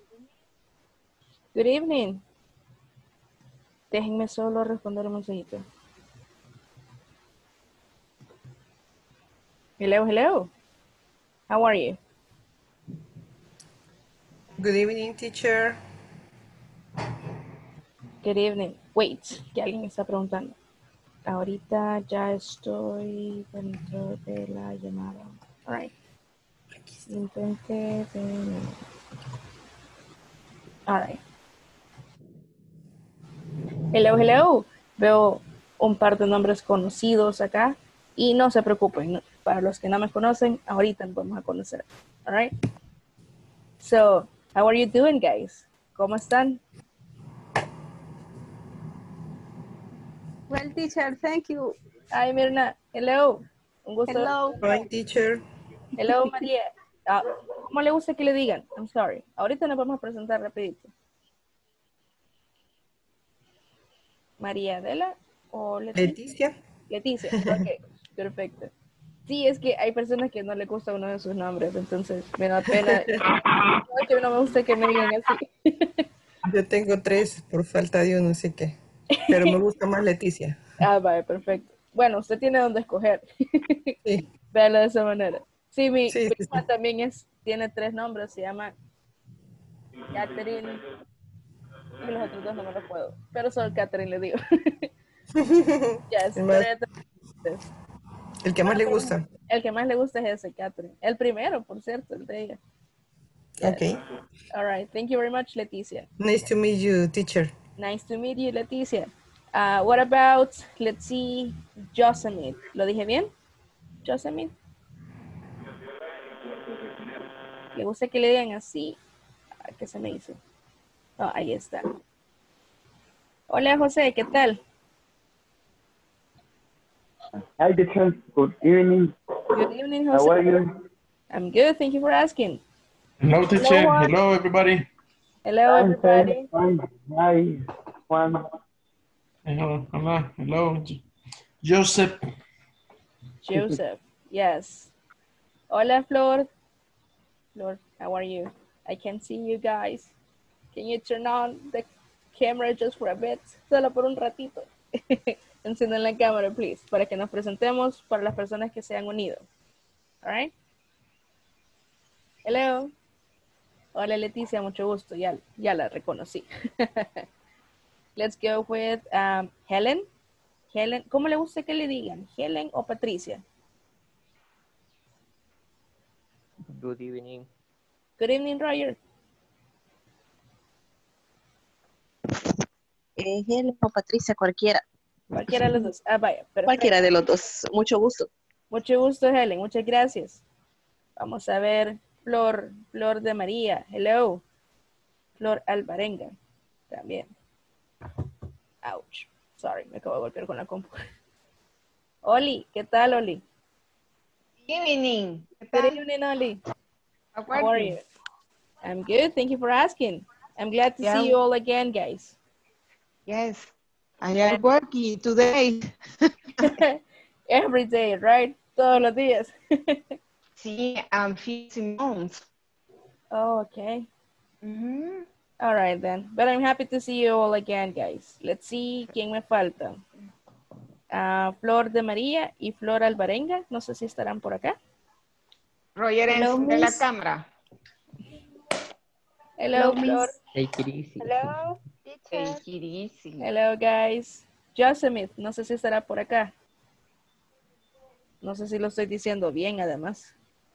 Good evening. Déjenme solo responder un mensajito. Hello, hello. How are you? Good evening, teacher. Good evening. Wait, que alguien está preguntando. Ahorita ya estoy dentro de la llamada. All right. Intente de... All right. Hello, hello. Veo un par de nombres conocidos acá. Y no se preocupen, para los que no me conocen, ahorita nos vamos a conocer. All right. So, how are you doing, guys? ¿Cómo están? Well, teacher, thank you. Hi, Mirna. Hello. Un gusto. Hello. Hi, teacher. Hello, María. ¿Cómo le gusta que le digan? I'm sorry. Ahorita nos vamos a presentar rapidito. María Adela o Leticia. Leticia. Leticia. Ok, perfecto. Sí, es que hay personas que no le gusta uno de sus nombres, entonces me da pena. No, que no me gusta que me digan así. Yo tengo 3 por falta de uno, así que. Pero me gusta más Leticia. Vale, perfecto. Bueno, usted tiene donde escoger. Sí, Véalo de esa manera. Sí, mi sí, sí, prima sí. también tiene 3 nombres, se llama Catherine y los otros 2 no me los puedo, pero solo Catherine le digo. Yes, El, pero más- ya tengo 3. el que más Bueno, le pero gusta. el que más le gusta es ese, Catherine. El primero, por cierto, el de ella. Yes. Ok. All right. Thank you very much, Leticia. Nice to meet you, teacher. Nice to meet you, Leticia. What about, let's see, Josemite? ¿Lo dije bien? Josemite. ¿Le gusta que le digan así? ¿Qué se me hizo? Oh, ahí está. Hola, José, ¿qué tal? Hi, teacher. Good evening. Good evening, How José. are you? I'm good. Thank you for asking. Hello, Hello, teacher. Juan. Hello, everybody. Hello, I'm fine. everybody. Fine. Hi, Juan. Hello, hola, hello. Joseph. Joseph. Yes. Hola, Flor. Flor, how are you? I can see you guys. Can you turn on the camera just for a bit? Solo por un ratito. Enciendan la cámara, please, para que nos presentemos para las personas que se han unido. All right? Hello. Hola, Leticia, mucho gusto. Ya la reconocí. Let's go with Helen. Helen, ¿cómo le gusta que le digan? ¿Helen o Patricia? Good evening. Good evening, Roger. Helen o Patricia, cualquiera. Cualquiera de los dos. Vaya, perfecto. Cualquiera de los dos. Mucho gusto. Mucho gusto, Helen. Muchas gracias. Vamos a ver Flor de María. Hello. Flor Alvarenga. También. Ouch. Sorry, me acabo de golpear con la compu. Oli, ¿qué tal, Oli? Evening. Good evening, Oli. How are you? I'm good. Thank you for asking. I'm glad to see you all again, guys. Yes, I am working today. Every day, right? Todos los días. Sí, I'm 15 months. Oh, okay. All right, then. But I'm happy to see you all again, guys. Let's see quién me falta. Flor de María y Flor Alvarenga. No sé si estarán por acá. Roger, enciende la cámara. Hello, Flor. Take it easy. Hello, Take teacher. it easy. Hello, guys. Josemith, no sé si estará por acá. No sé si lo estoy diciendo bien, además.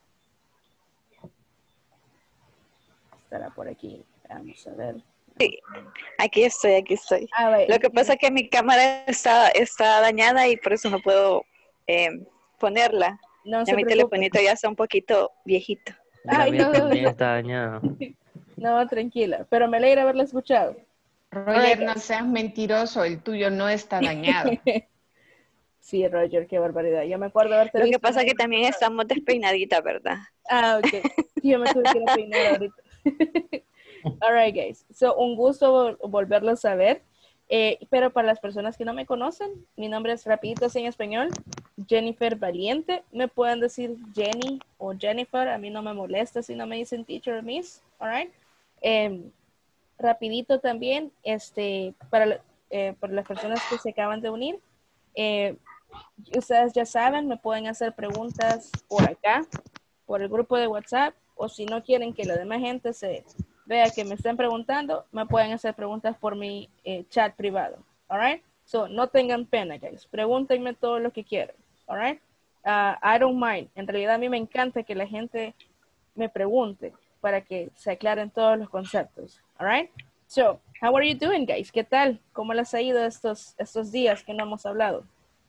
Estará por aquí. Vamos a ver. Sí, aquí estoy, aquí estoy. Vale. Lo que pasa es que mi cámara está dañada y por eso no puedo ponerla. No Ya se mi preocupe. telefonito ya está un poquito viejito. La Ay, mía no, también está dañada. no, tranquila. Pero me alegra haberla escuchado. Roger, no seas mentiroso, el tuyo no está dañado. Sí, Roger, qué barbaridad. Yo me acuerdo haberte Lo que visto. pasa es que también estamos despeinaditas, ¿verdad? Ok. Yo me tuve que ir a peinar ahorita. All right, guys. So, un gusto volverlos a ver. Pero para las personas que no me conocen, mi nombre es rapidito así en español, Jennifer Valiente. Me pueden decir Jenny o Jennifer. A mí no me molesta si no me dicen teacher o miss. All right. Rapidito también, para las personas que se acaban de unir, ustedes ya saben, me pueden hacer preguntas por acá, por el grupo de WhatsApp, o si no quieren que la demás gente se vea que me estén preguntando, me pueden hacer preguntas por mi chat privado. All right? So, no tengan pena, guys. Pregúntenme todo lo que quieran. All right? I don't mind. En realidad, a mí me encanta que la gente me pregunte para que se aclaren todos los conceptos. All right? So, how are you doing, guys? ¿Qué tal? ¿Cómo les ha ido estos días que no hemos hablado?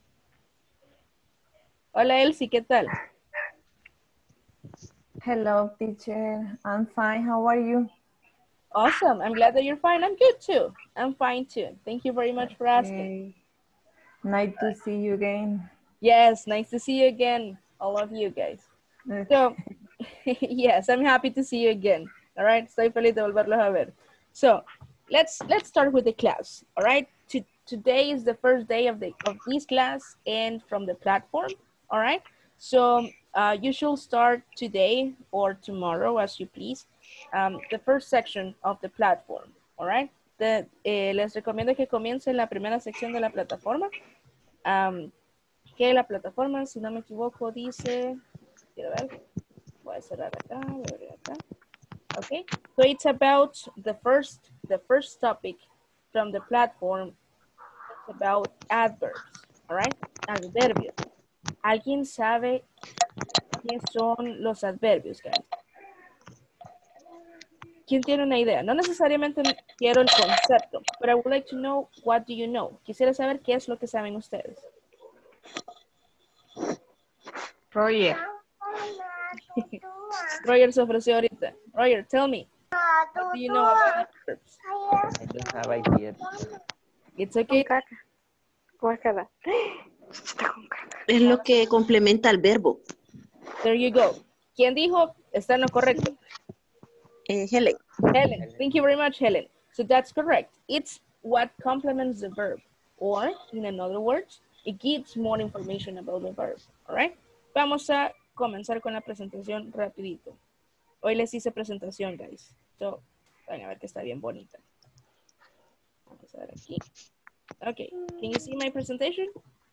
Hola, Elsie, ¿qué tal? Hello, teacher. I'm fine. How are you? Awesome. I'm glad that you're fine. I'm good too. I'm fine too. Thank you very much for asking. Okay. Nice to see you again. Yes, nice to see you again, all of you guys. So, yes, I'm happy to see you again. All right, estoy feliz de volverlos a ver. So, let's start with the class. All right, today is the first day of this class and from the platform. All right, so you should start today or tomorrow, as you please, the first section of the platform. All right, les recomiendo que comiencen la primera sección de la plataforma. Que la plataforma, si no me equivoco, dice, quiero ver, voy a cerrar acá, voy a abrir acá. Okay, so it's about the first topic from the platform. It's about adverbs, all right? Adverbios. ¿Alguien sabe qué son los adverbios, guys? ¿Quién tiene una idea? No necesariamente quiero el concepto, but I would like to know, what do you know? Quisiera saber qué es lo que saben ustedes. Roger. Roger se ofreció ahorita. Roger, tell me. What do you know about adverbs? I don't have idea. It's okay. Guácala. Es lo que complementa al verbo. There you go. ¿Quién dijo? Está en lo correcto. Helen. Helen. Thank you very much, Helen. So that's correct. It's what complements the verb. Or, in other words, it gives more information about the verb. All right? Vamos a comenzar con la presentación rapidito. Hoy les hice presentación, guys. So, van a ver que está bien bonita. Vamos a ver aquí. Okay. Can you see my presentation?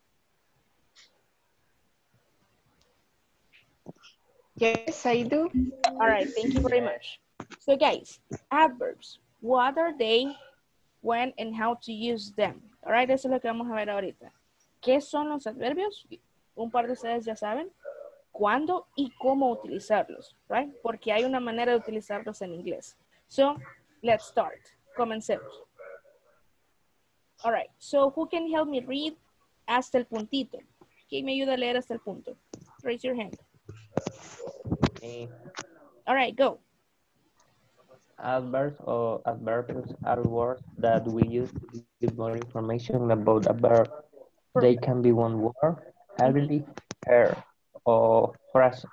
Yes, I do. All right. Thank you very much. So, guys, adverbs. What are they, when, and how to use them? All right. Eso es lo que vamos a ver ahorita. ¿Qué son los adverbios? Un par de ustedes ya saben. ¿Cuándo y cómo utilizarlos? Right? Porque hay una manera de utilizarlos en inglés. So, let's start. Comencemos. All right. So, who can help me read hasta el puntito? ¿Quién me ayuda a leer hasta el punto? Raise your hand. Me. All right, go. Adverbs or adverbials are words that we use to give more information about a verb. They can be one word, ability, hair, or phrase,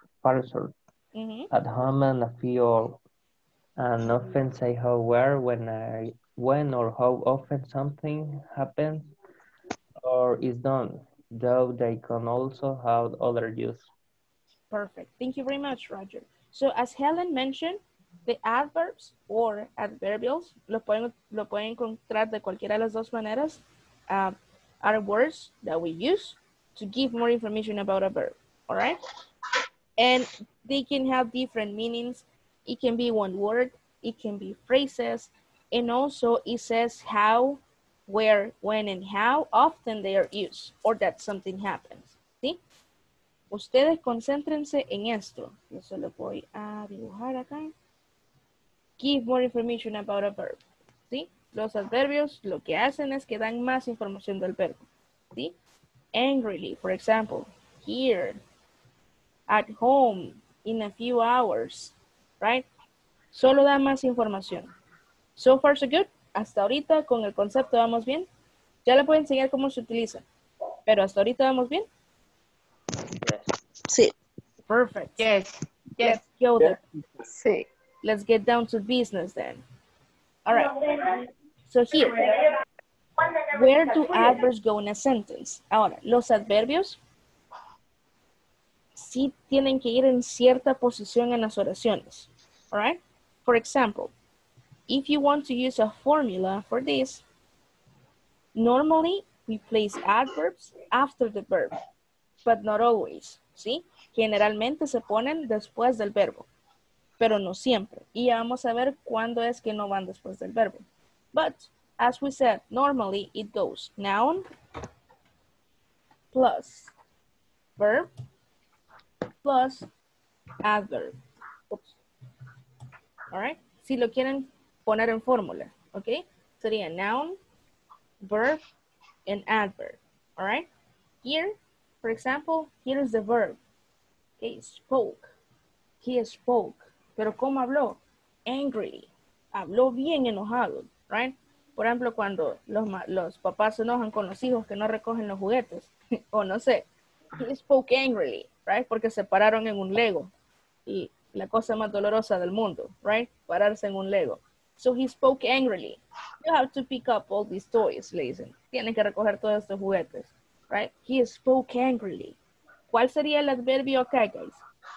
at home and a few, and often say how, where, when or how often something happens or is done, though they can also have other use. Perfect. Thank you very much, Roger. So as Helen mentioned, the adverbs or adverbials, lo pueden encontrar de cualquiera de las dos maneras, are words that we use to give more information about a verb, all right? And they can have different meanings. It can be one word, it can be phrases, and also it says how, where, when, and how often they are used, or that something happens, ¿sí? Ustedes concéntrense en esto. Yo solo voy a dibujar acá. Give more information about a verb, ¿sí? Los adverbios lo que hacen es que dan más información del verbo, ¿sí? Angrily, for example, here, at home, in a few hours, right? Solo da más información. So far, so good. Hasta ahorita con el concepto vamos bien. Ya le puedo enseñar cómo se utiliza, pero hasta ahorita vamos bien. Sí. Perfect. Yes. Yes. Let's go there. Sí. Let's get down to business then. All right. So here, where do adverbs go in a sentence? Ahora, los adverbios sí tienen que ir en cierta posición en las oraciones. All right? For example, if you want to use a formula for this, normally we place adverbs after the verb, but not always, ¿sí? Generalmente se ponen después del verbo, pero no siempre. Y ya vamos a ver cuándo es que no van después del verbo. But, as we said, normally it goes noun plus verb plus adverb. Oops. All right. Si lo quieren poner en fórmula, ¿ok? Sería noun, verb, and adverb. All right. Here, for example, here is the verb. Okay, spoke. He spoke. Pero ¿cómo habló? Angrily. Habló bien enojado, right? Por ejemplo, cuando los papás se enojan con los hijos que no recogen los juguetes, o no sé, he spoke angrily, right? Porque se pararon en un Lego. Y la cosa más dolorosa del mundo, right? Pararse en un Lego. So he spoke angrily. You have to pick up all these toys, le dicen. Tienen que recoger todos estos juguetes, right? He spoke angrily. ¿Cuál sería el adverbio acá, guys?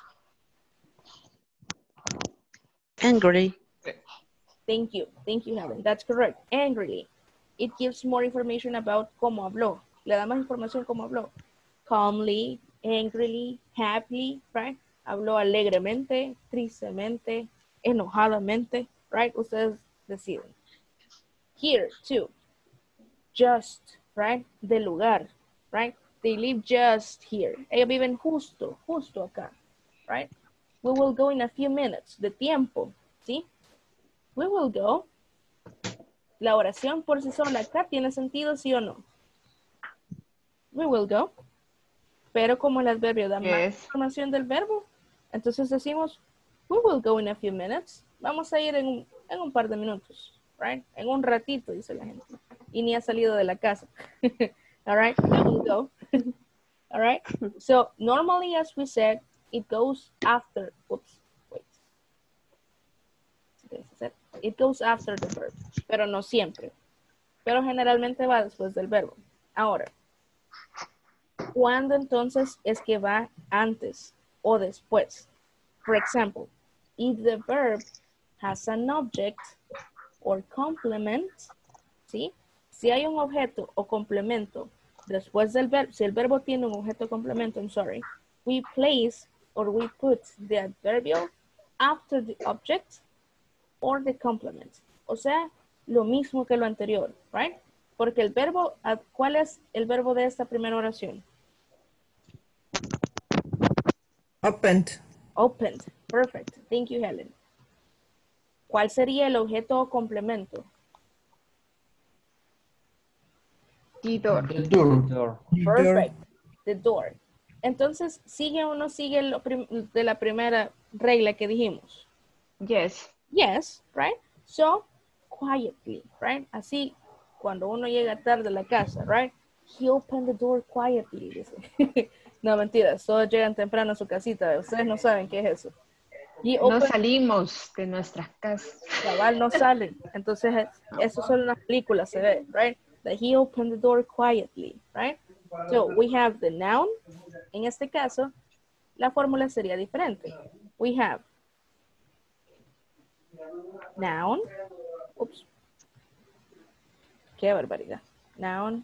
Angry. Thank you, Helen. That's correct. Angrily. It gives more information about cómo habló. Le da más información cómo habló. Calmly, angrily, happily, right? Habló alegremente, tristemente, enojadamente, right? Ustedes deciden. Here, too. Just, right? Del lugar, right? They live just here. Ellos viven justo acá, right? We will go in a few minutes. De tiempo, ¿sí? We will go. La oración por sí sola acá tiene sentido, ¿sí o no? We will go. Pero como el adverbio da más información del verbo, entonces decimos, we will go in a few minutes. Vamos a ir en un par de minutos, right? En un ratito, dice la gente. Y ni ha salido de la casa. All right, we will go. All right. So normally, as we said, it goes after. Oops, wait. It goes after the verb, pero no siempre. Pero generalmente va después del verbo. Ahora, ¿cuándo entonces es que va antes o después? For example, if the verb has an object or complement, ¿sí? Si hay un objeto o complemento después del verbo, si el verbo tiene un objeto o complemento, I'm sorry, we place or we put the adverbial after the object or the complement. O sea, lo mismo que lo anterior, right? Porque el verbo, ¿cuál es el verbo de esta primera oración? Opened. Opened. Perfect. Thank you, Helen. ¿Cuál sería el objeto o complemento? The door. The door. Perfect. The door. Entonces, ¿sigue o no sigue de la primera regla que dijimos? Yes. Yes, right? So, quietly, right? Así, cuando uno llega tarde a la casa, right? He opened the door quietly, dice. No, mentira, todos llegan temprano a su casita. Ustedes no saben qué es eso. No salimos de nuestras casas. Cabal, no salen. Entonces, eso solo en las películas se ve, right? That he opened the door quietly, right? So, we have the noun. En este caso, la fórmula sería diferente. We have noun. Oops. Qué barbaridad. Noun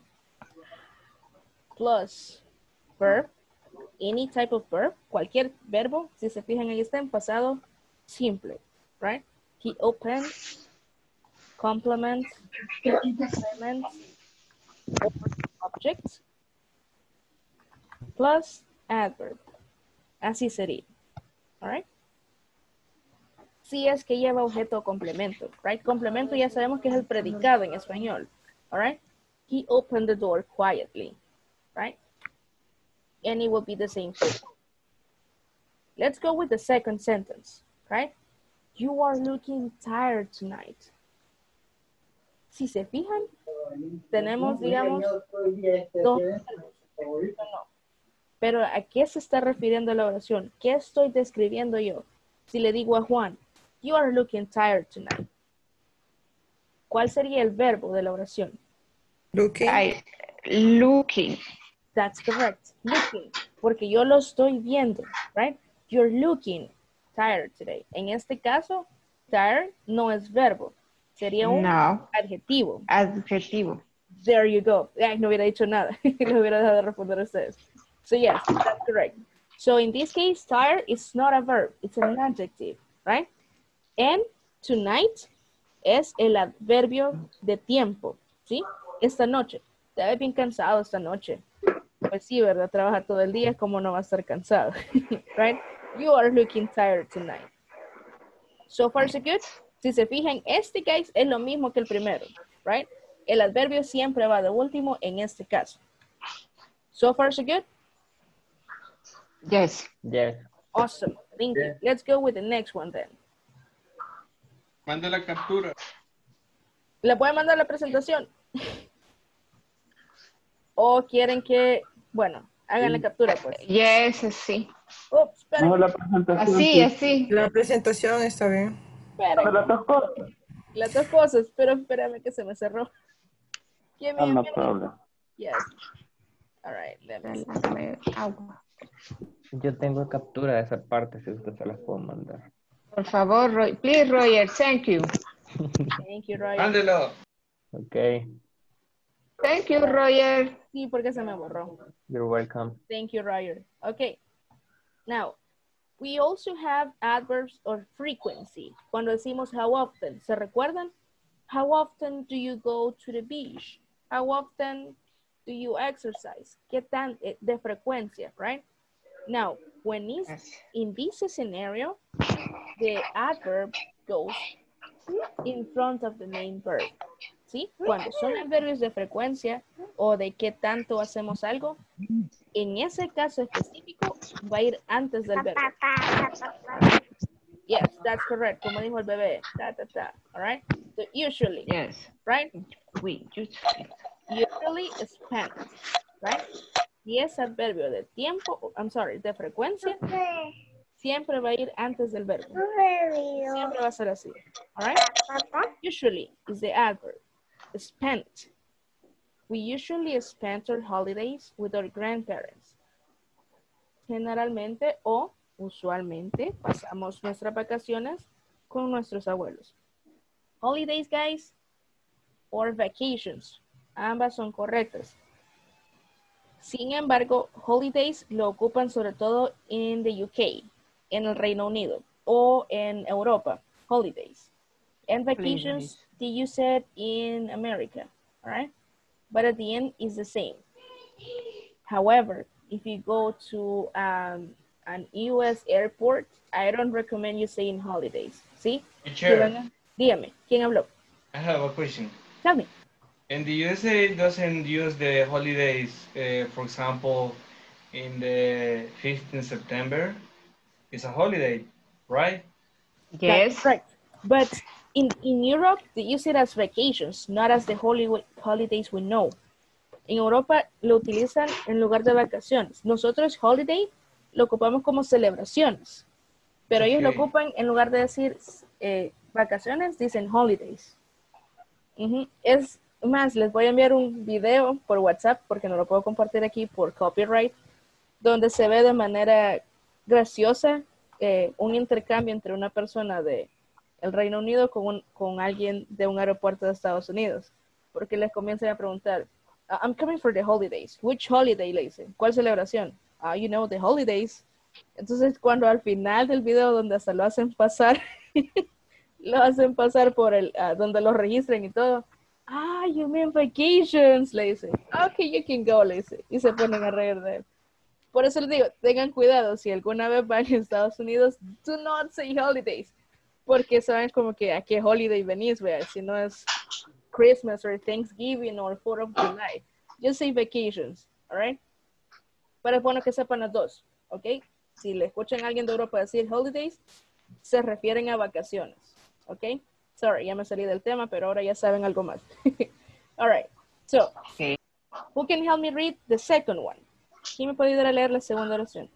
plus verb. Any type of verb. Cualquier verbo. Si se fijan, ahí está en pasado simple, right? He opened, complement, complement, object, plus adverb. Así sería. All right? Si es que lleva objeto o complemento, right? Complemento ya sabemos que es el predicado en español. All right? He opened the door quietly, right? And it will be the same thing. Let's go with the second sentence, right? You are looking tired tonight. Si se fijan, tenemos, digamos, dos. No. Pero ¿a qué se está refiriendo la oración? ¿Qué estoy describiendo yo? Si le digo a Juan, you are looking tired tonight. ¿Cuál sería el verbo de la oración? Looking. Looking. That's correct. Looking. Porque yo lo estoy viendo, right? You're looking tired today. En este caso, tired no es verbo. Sería un No, adjetivo. adjetivo. There you go. Ay, no hubiera dicho nada. Lo hubiera dejado de responder a ustedes. So yes, that's correct. So in this case, tired is not a verb. It's an adjective, right? And tonight es el adverbio de tiempo, ¿sí? Esta noche. Te ves bien cansado esta noche. Pues sí, ¿verdad? Trabaja todo el día, ¿cómo no va a estar cansado? Right? You are looking tired tonight. So far, so good. Si se fijan, este guys es lo mismo que el primero, right? El adverbio siempre va de último en este caso. So far, so good? Yes. Yes. Awesome. Thank you. Let's go with the next one then. Manda la captura. ¿Le pueden mandar la presentación? ¿O quieren que, bueno, hagan la captura pues? Yes, sí. Ups, esperen, No, la presentación. Así, sí. así. La presentación está bien. esperen. Pero las dos cosas. Las dos cosas, pero espérame que se me cerró. Give me a No minute. problem. Yes. All right, let me see. Dame agua. Yo tengo captura de esa parte, si usted se las puedo mandar. Por favor, Roy. Please, Roger. Thank you. Thank you, Roger. Mándelo. Okay, Thank you, Roger. Sí, porque se me borró. you're welcome. Thank you, Roger. Okay. Now, we also have adverbs of frequency. Cuando decimos how often, ¿se recuerdan? How often do you go to the beach? How often do you exercise? ¿Qué tan de frecuencia, right? Now, when it's in this scenario, the adverb goes in front of the main verb. ¿Sí? Cuando son adverbios de frecuencia o de qué tanto hacemos algo, en ese caso específico va a ir antes del verbo. Yes, that's correct. Como dijo el bebé. Ta, ta, ta. All right? So usually, Yes. right? We usually. Usually spent, right? Y ese adverbio de tiempo, I'm sorry, de frecuencia, siempre va a ir antes del verbo. Siempre va a ser así. All right? Usually is the adverb. Spent. We usually spend our holidays with our grandparents. Generalmente o usualmente pasamos nuestras vacaciones con nuestros abuelos. Holidays, guys, or vacations. Ambas son correctas. Sin embargo, holidays lo ocupan sobre todo en the UK, en el Reino Unido, o en Europa, holidays. And vacations, they use it in America, all right? But at the end, it's the same. However, if you go to an US airport, I don't recommend you saying holidays, ¿sí? Teacher, Dígame, ¿quién habló? I have a question. Tell me. And the USA doesn't use the holidays, for example, in the 15th September. It's a holiday, right? Yes. That's correct. But in Europe, they use it as vacations, not as the holidays we know. En Europa lo utilizan en lugar de vacaciones. Nosotros holiday lo ocupamos como celebraciones. Pero ellos lo ocupan en lugar de decir vacaciones, dicen holidays. Es más, les voy a enviar un video por WhatsApp porque no lo puedo compartir aquí por copyright, donde se ve de manera graciosa un intercambio entre una persona de el Reino Unido con alguien de un aeropuerto de Estados Unidos, porque les comienzan a preguntar, I'm coming for the holidays. Which holiday, le dicen? ¿Cuál celebración? You know, the holidays. Entonces, cuando al final del video, donde hasta lo hacen pasar, lo hacen pasar por el, donde lo registran y todo, you mean vacations, le dicen. Okay, you can go, le dicen. Y se ponen a reír de él. Por eso les digo, tengan cuidado, si alguna vez van a Estados Unidos, do not say holidays. Porque saben como que a qué holiday venís, vea, si no es Christmas or Thanksgiving or 4th of July. Just say vacations, all right? Pero es bueno que sepan las dos, ¿ok? Si le escuchan a alguien de Europa decir holidays, se refieren a vacaciones, ¿ok? Sorry, ya me salí del tema, pero ahora ya saben algo más. All right, so, who can help me read the second one? ¿Quién me puede ayudar a leer la segunda oración?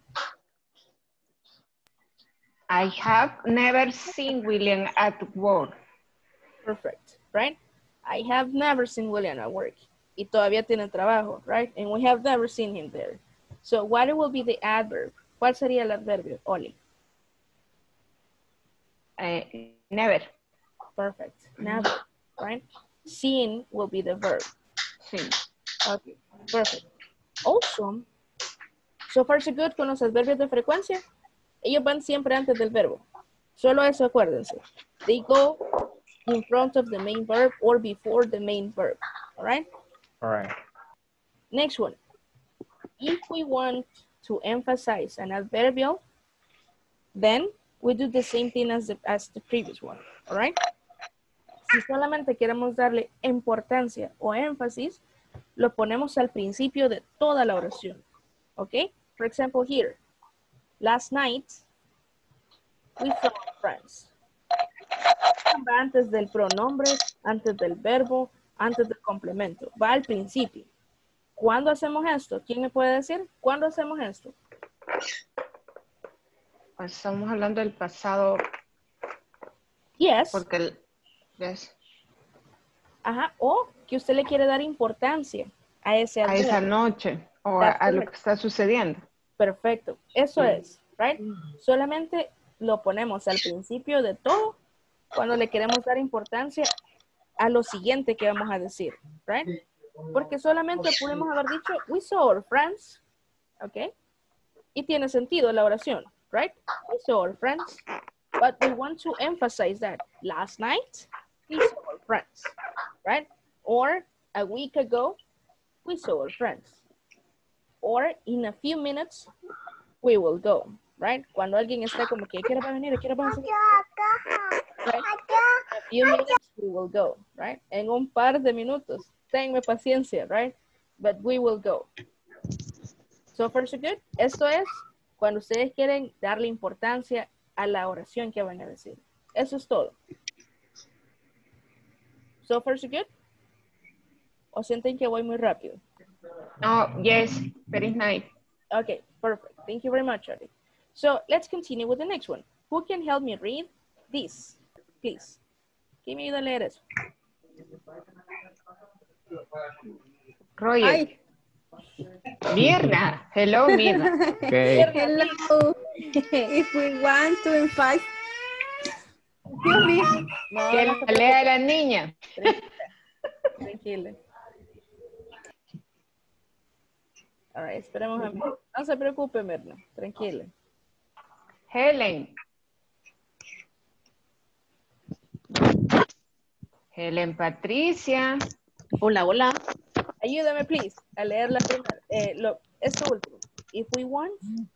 I have never seen William at work. Perfect, right? I have never seen William at work. Y todavía tiene trabajo, right? And we have never seen him there. So what will be the adverb? ¿Cuál sería el adverbio, Oli? Never. Perfect, never. right? Seeing will be the verb. Sí. Okay, perfect. Also, so far so good con los adverbios de frecuencia. Ellos van siempre antes del verbo. Solo eso acuérdense. They go in front of the main verb or before the main verb. All right? All right. Next one. If we want to emphasize an adverbial, then we do the same thing as the previous one. All right? Si solamente queremos darle importancia o énfasis, lo ponemos al principio de toda la oración. Okay? For example, here. Last night, we saw our friends. Va antes del pronombre, antes del verbo, antes del complemento. Va al principio. ¿Cuándo hacemos esto? ¿Quién me puede decir? ¿Cuándo hacemos esto? Estamos hablando del pasado. Yes. Porque yes. Ajá. O que usted le quiere dar importancia a ese a esa noche o a lo que está sucediendo. Perfecto. Eso es, right? Solamente lo ponemos al principio de todo cuando le queremos dar importancia a lo siguiente que vamos a decir, right? Porque solamente podemos haber dicho, we saw our friends, ¿ok? Y tiene sentido la oración, right? We saw our friends, but we want to emphasize that last night, we saw our friends, right? Or a week ago, we saw our friends. Or in a few minutes, we will go, right? Cuando alguien está como que quiere venir, quiere venir. Right? In a few minutes, we will go, right? En un par de minutos. Tenme paciencia, right? But we will go. So far, so good. Esto es cuando ustedes quieren darle importancia a la oración que van a decir. Eso es todo. So far, so good. ¿O sienten que voy muy rápido? Oh, yes. Very nice. Okay, perfect. Thank you very much, Ari. So let's continue with the next one. Who can help me read this, please? ¿Quién me ayuda a leer eso? Roger. Ay. Mirna. Hello, Mirna. Okay. Hello. If we want to invite. Excuse me. No, Que no la se lea preocupe. la niña. Tranquila. All right, esperemos a mí. No se preocupe, Mirna. Tranquila. Helen. Helen Patricia. Hola, hola. Ayúdame, please, a leer la primera. Esto último. If we want.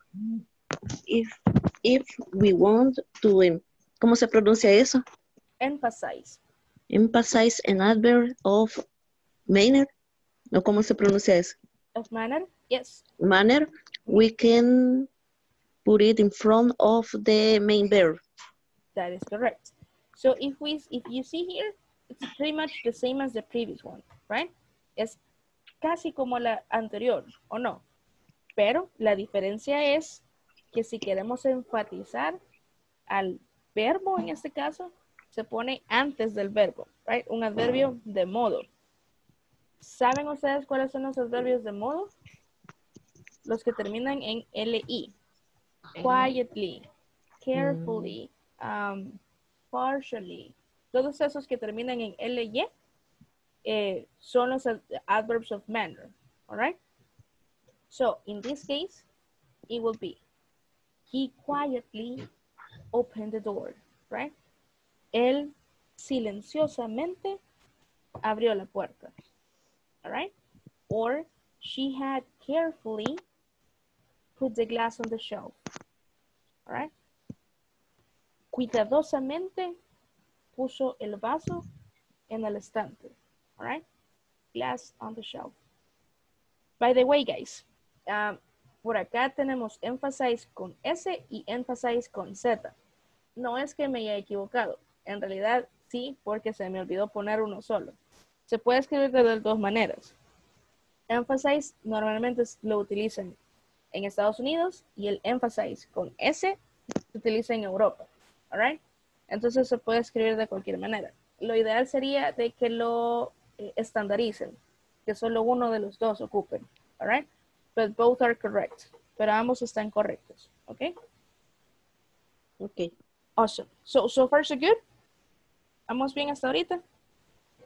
If we want to, ¿cómo se pronuncia eso? Emphasize. Emphasize an adverb of manner. ¿O cómo se pronuncia eso? Of manner. Yes. Manner. We can put it in front of the main verb. That is correct. So if you see here, it's pretty much the same as the previous one, right? Es casi como la anterior, ¿o no? Pero la diferencia es que si queremos enfatizar al verbo, en este caso, se pone antes del verbo, right? Un adverbio de modo. ¿Saben ustedes cuáles son los adverbios de modo? Los que terminan en LI. Quietly, carefully, partially. Todos esos que terminan en LY son los adverbs of manner. All right? So, in this case, it will be, he quietly opened the door, right? Él silenciosamente abrió la puerta. All right? Or, she had carefully put the glass on the shelf. All right? Cuidadosamente puso el vaso en el estante. All right? Glass on the shelf. By the way, guys, por acá tenemos emphasize con S y emphasize con Z. No es que me haya equivocado. En realidad, sí, porque se me olvidó poner uno solo. Se puede escribir de las dos maneras. Emphasize normalmente lo utilizan en Estados Unidos y el emphasize con S se utiliza en Europa. All right? Entonces se puede escribir de cualquier manera. Lo ideal sería de que lo estandaricen, que solo uno de los dos ocupen. All right? But both are correct. Pero ambos están correctos. Okay? Okay. Awesome. So far so good. ¿Vamos bien hasta ahorita?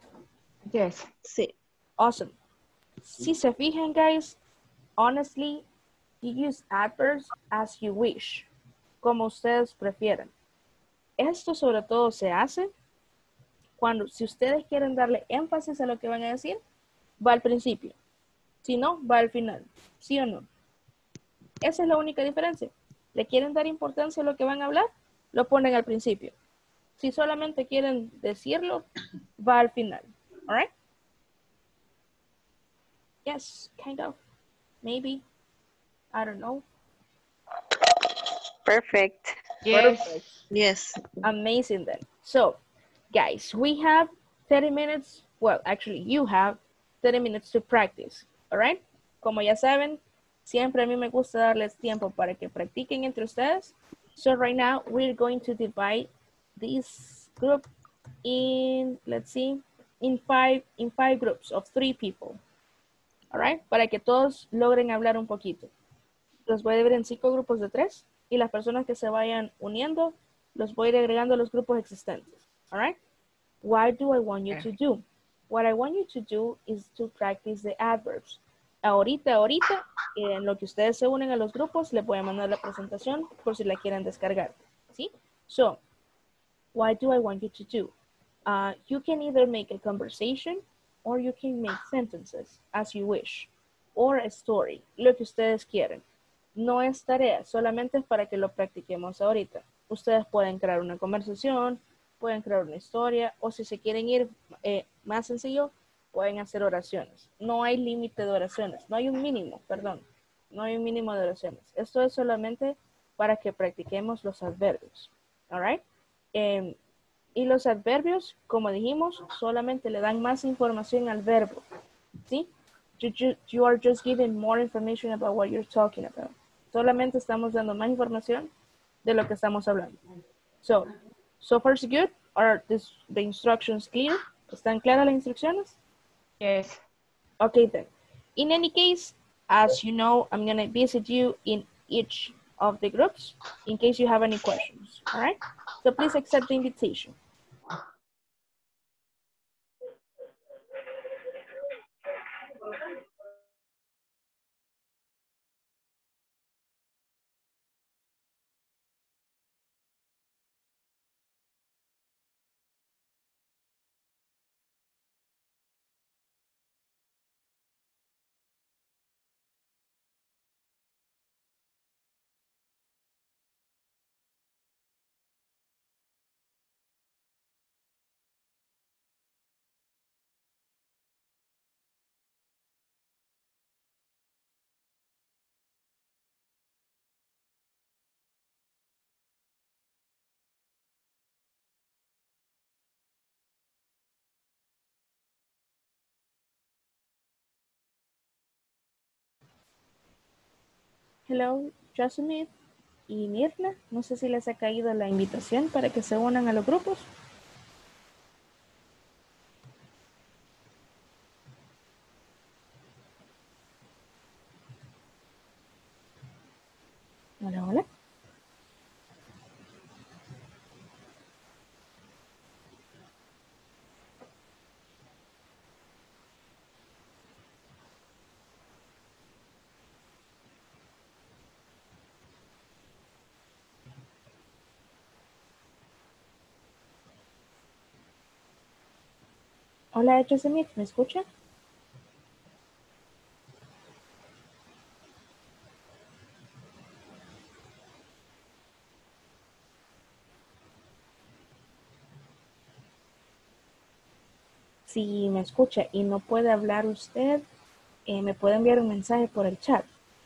Yes. Sí. Awesome. Si se fijan, guys, honestly, you use adverbs as you wish, como ustedes prefieran. Esto sobre todo se hace cuando, si ustedes quieren darle énfasis a lo que van a decir, va al principio. Si no, va al final. ¿Sí o no? Esa es la única diferencia. ¿Le quieren dar importancia a lo que van a hablar? Lo ponen al principio. Si solamente quieren decirlo, va al final. All right? Yes, kind of. Maybe. I don't know. Perfect. Yes. Perfect. Yes. Amazing then. So, guys, we have 30 minutes. Well, actually, you have 30 minutes to practice. All right? Como ya saben, siempre a mí me gusta darles tiempo para que practiquen entre ustedes. So right now, we're going to divide this group in, let's see, in five groups of 3 people. All right? Para que todos logren hablar un poquito. Los voy a dividir en 5 grupos de 3 y las personas que se vayan uniendo los voy a ir agregando a los grupos existentes. All right? What do I want you to do? What I want you to do is to practice the adverbs. Ahorita, en lo que ustedes se unen a los grupos, les voy a mandar la presentación por si la quieren descargar. ¿Sí? So, what do I want you to do? You can either make a conversation or you can make sentences as you wish. Or a story, lo que ustedes quieren. No es tarea, solamente es para que lo practiquemos ahorita. Ustedes pueden crear una conversación, pueden crear una historia, o si se quieren ir más sencillo, pueden hacer oraciones. No hay límite de oraciones, no hay un mínimo, perdón, no hay un mínimo de oraciones. Esto es solamente para que practiquemos los adverbios, all right? Y los adverbios, como dijimos, solamente le dan más información al verbo, ¿sí? You are just giving more information about what you're talking about. Solamente estamos dando más información de lo que estamos hablando. So far so good? Are the instructions clear? ¿Están claras las instrucciones? Yes. Okay then. In any case, as you know, I'm going to visit you in each of the groups in case you have any questions. All right? So please accept the invitation. Hello, Jocelyn y Mirna. No sé si les ha caído la invitación para que se unan a los grupos. Hola, hola. Hola, Jocelyn, ¿me escucha? Si me escucha y no puede hablar usted, me puede enviar un mensaje por el chat.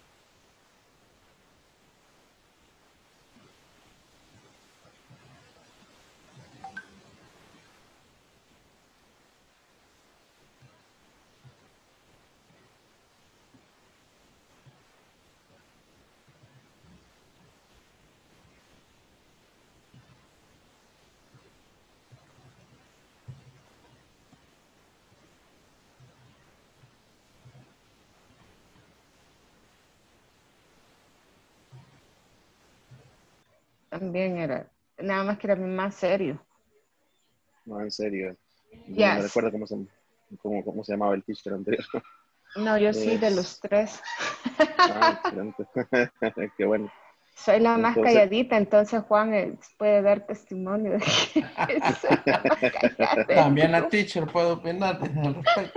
También era, nada más que era más serio. No, en serio. No me Yes. recuerdo cómo se llama. ¿Cómo se llamaba el teacher anterior? No, yo sí, de los tres. Excelente. Qué bueno. Soy la más Entonces, calladita, entonces Juan puede dar testimonio de que soy la más callada. También la teacher puede opinar al respecto.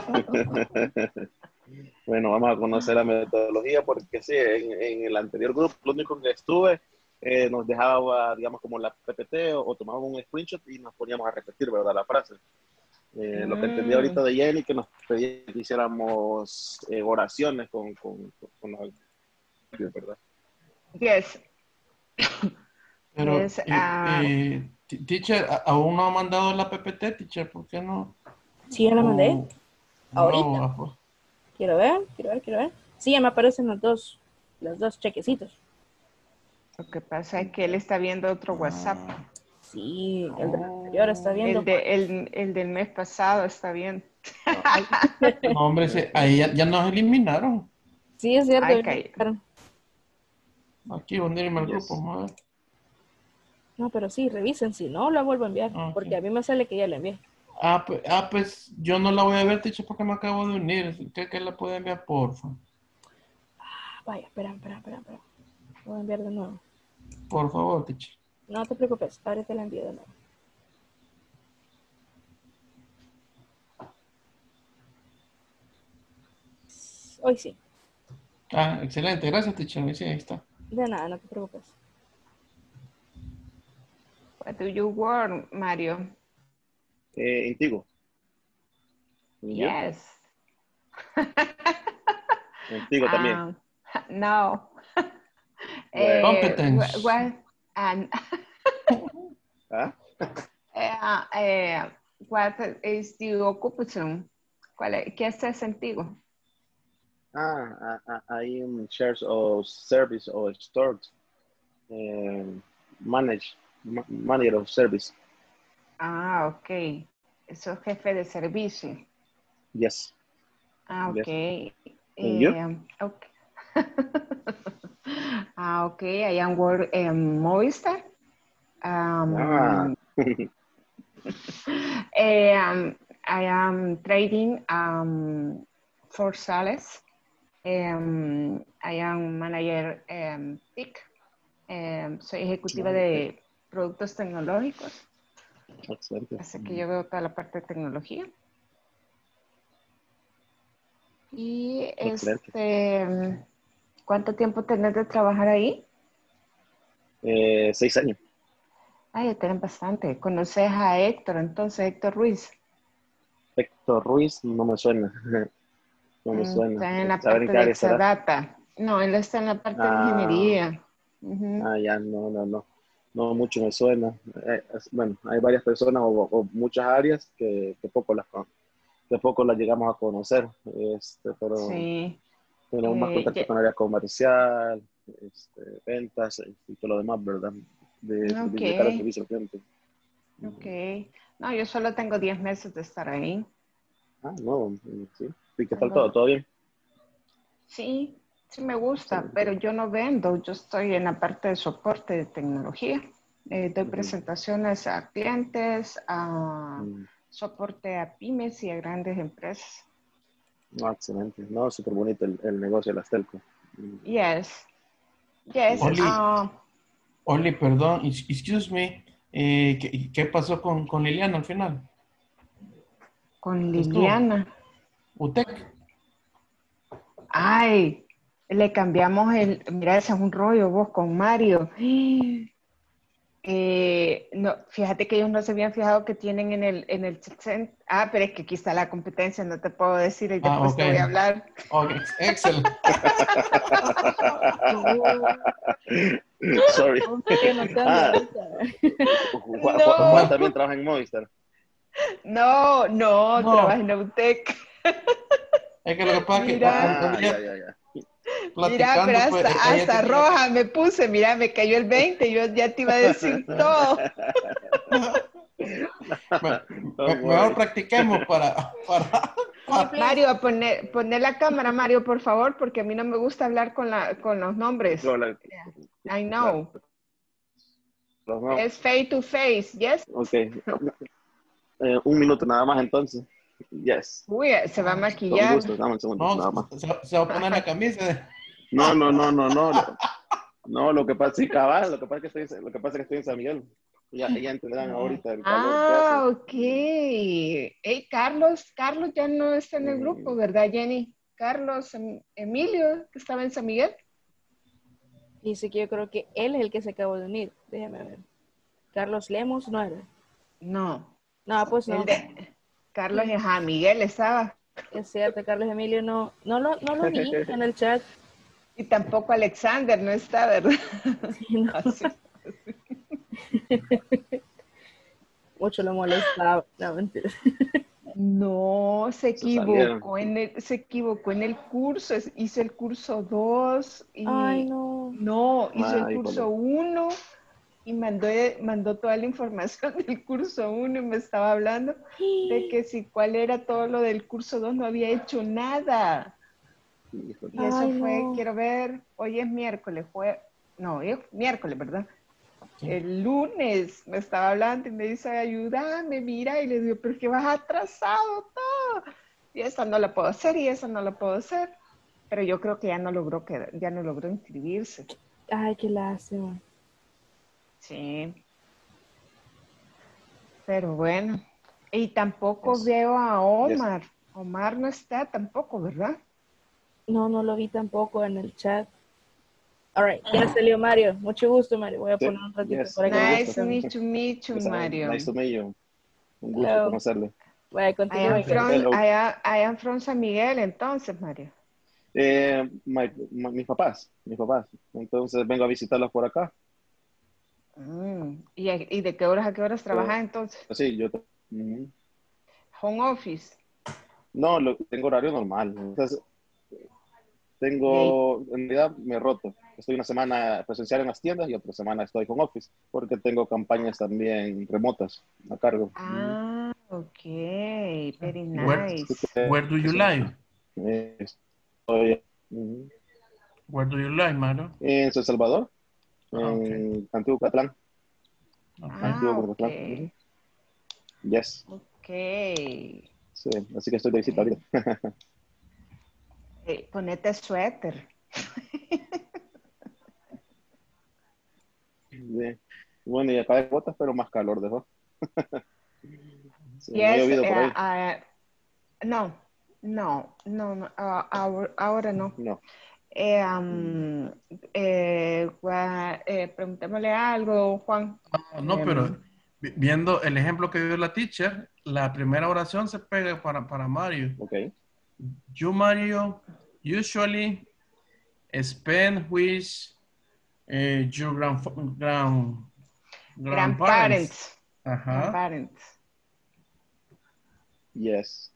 Bueno, vamos a conocer la metodología porque sí, en el anterior grupo, lo único que estuve, nos dejaba, digamos, como la PPT o tomábamos un screenshot y nos poníamos a repetir, ¿verdad? La frase. Lo que entendí ahorita de Jenny, que nos pedía que hiciéramos oraciones con la ¿verdad? Yes. Pero, Yes, teacher, ¿aún no ha mandado la PPT, teacher? ¿Por qué no? Sí, ya la mandé. Oh, Ahorita. no, pues. Quiero ver. Sí, ya me aparecen los dos chequecitos. Lo que pasa es que él está viendo otro WhatsApp. Sí, el del anterior está viendo. El del mes pasado está bien. No, hombre, ahí ya nos eliminaron. Sí, es cierto. Ay, Aquí, unirme al grupo, vamos a ver. No, pero sí, revisen, si no, la vuelvo a enviar, porque a mí me sale que ya la envié. Pues yo no la voy a ver, teacher, porque me acabo de unir. ¿Cree que la puede enviar, porfa? Vaya, espera. Voy a enviar de nuevo. Por favor, teacher. No te preocupes, ahorita la envío de nuevo. Hoy sí. Excelente, gracias, teacher. Sí, ahí está. De nada, no te preocupes. What do you want, Mario? Intigo. Yes. Intigo también. No. Competence. What is the occupation? ¿Qué haces contigo? I am shares of service or stores. Manager of service. Ok. Eso es jefe de servicio. Yes. Ok. Yes. And you? Okay. Okay. I am work Movistar. I am trading for sales. I am manager TIC. Soy ejecutiva de productos tecnológicos. Excelente. Así que yo veo toda la parte de tecnología. Y ¿cuánto tiempo tenés de trabajar ahí? 6 años. Ya tienen bastante. ¿Conoces a Héctor, entonces, Héctor Ruiz? Héctor Ruiz, no me suena. No me suena. Está en la parte de Exadata. No, él está en la parte de ingeniería. Ya, no. No mucho me suena. Bueno, hay varias personas o muchas áreas que poco las llegamos a conocer. Pero sí. Tenemos más contacto con área comercial, ventas y todo lo demás, ¿verdad? De cara al servicio al cliente. Ok. No, yo solo tengo 10 meses de estar ahí. No, sí. ¿Y qué tal todo? ¿Todo bien? Sí, sí me gusta, pero yo no vendo. Yo estoy en la parte de soporte de tecnología. Doy presentaciones a clientes, a soporte a pymes y a grandes empresas. Excelente. No, súper bonito el negocio de las telco. Yes. Oli, perdón, excuse me. ¿Qué pasó con Liliana al final? Con Liliana. UTEC. Ay, le cambiamos mira, ese es un rollo vos con Mario. No, fíjate que ellos no se habían fijado que tienen en el chat. Pero es que aquí está la competencia, no te puedo decir y después te voy a hablar. Excelente. Sorry. Juan también trabaja en Movistar. No, trabaja en UTEC. Es que lo que pasa es que... ya. Mira, pero hasta roja me puse, mira, me cayó el 20, yo ya te iba a decir todo. Mejor practiquemos para... Mario, poner la cámara, Mario, por favor, porque a mí no me gusta hablar con los nombres. I know. Es face to face, yes? Ok. 1 minuto nada más entonces. Yes. Uy, se va a Con maquillar. gusto, dame un segundo, nada más. Se va a poner la camisa. No. No, lo que pasa, sí, cabal, lo que pasa es que estoy en San Miguel. Ya entenderán ahorita el calor que hace. Ok. Hey, Carlos ya no está en el grupo, ¿verdad, Jenny? Carlos Emilio, que estaba en San Miguel. Dice que yo creo que él es el que se acabó de unir. Déjame ver. Carlos Lemos no era. No. No, pues no. Carlos y San Miguel estaba. Es cierto, Carlos Emilio no lo vi en el chat. Y tampoco Alexander no está, ¿verdad? Sí, no. Mucho lo molestaba. No, mentira. No, se equivocó en el curso, hizo el curso 2 y Ay, no. No, hizo el Ay, curso 1 y mandó toda la información del curso 1 y me estaba hablando de que si cuál era todo lo del curso 2, no había hecho nada. Y eso fue, no. quiero ver, hoy es miércoles, hoy es miércoles, ¿verdad? Sí. El lunes me estaba hablando y me dice, ayúdame, mira, y le digo, pero es que vas atrasado todo. Y esa no la puedo hacer y esa no la puedo hacer. Pero yo creo que ya no logró inscribirse. Ay, qué lástima. Sí. Pero bueno. Y tampoco veo a Omar. Omar no está tampoco, ¿verdad? No lo vi tampoco en el chat. All right, ya salió Mario. Mucho gusto, Mario. Voy a poner un ratito por aquí. Nice to meet you, Mario. Nice to meet you. Un gusto conocerle. Voy a continuar. I am from San Miguel, entonces, Mario. Mis papás. Entonces vengo a visitarlos por acá. ¿Y de qué horas a qué horas trabajas entonces? Sí, yo. Home office. No, tengo horario normal. Entonces, en realidad me he roto. Estoy una semana presencial en las tiendas y otra semana estoy home office porque tengo campañas también remotas a cargo. Ok, very nice. Where do you live? Where do you live, Mario? En San Salvador, en Antiguo Catlán. Antiguo Catlán. Yes. Ok. Sí, así que estoy de visita ahorita. Ponete suéter. Bueno, y acá hay botas, pero más calor dejó. Sí, yes, no ha llovido por ahí. Ahora no. No. Preguntémosle algo, Juan. No, pero viendo el ejemplo que dio la teacher, la primera oración se pega para Mario. Okay. You, Mario, usually spend with your grandparents. Grandparents. Yes.